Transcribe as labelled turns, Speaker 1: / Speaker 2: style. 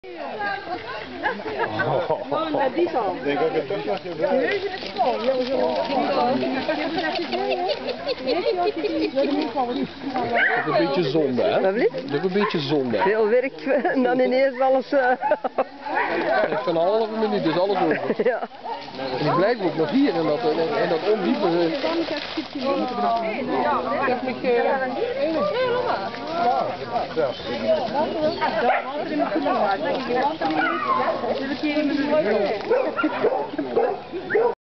Speaker 1: Die zal.
Speaker 2: Ik denk ook dat het toch nog
Speaker 1: Neus in het school.
Speaker 3: Een beetje zonde, hè?
Speaker 1: Wat blieft?
Speaker 3: Dat is een beetje zonde.
Speaker 1: Veel werk en dan ineens alles...
Speaker 3: Van een halve minuut is alles over.
Speaker 1: Ja.
Speaker 3: En die blijft ook nog hier en dat ondiepe.
Speaker 1: Ja.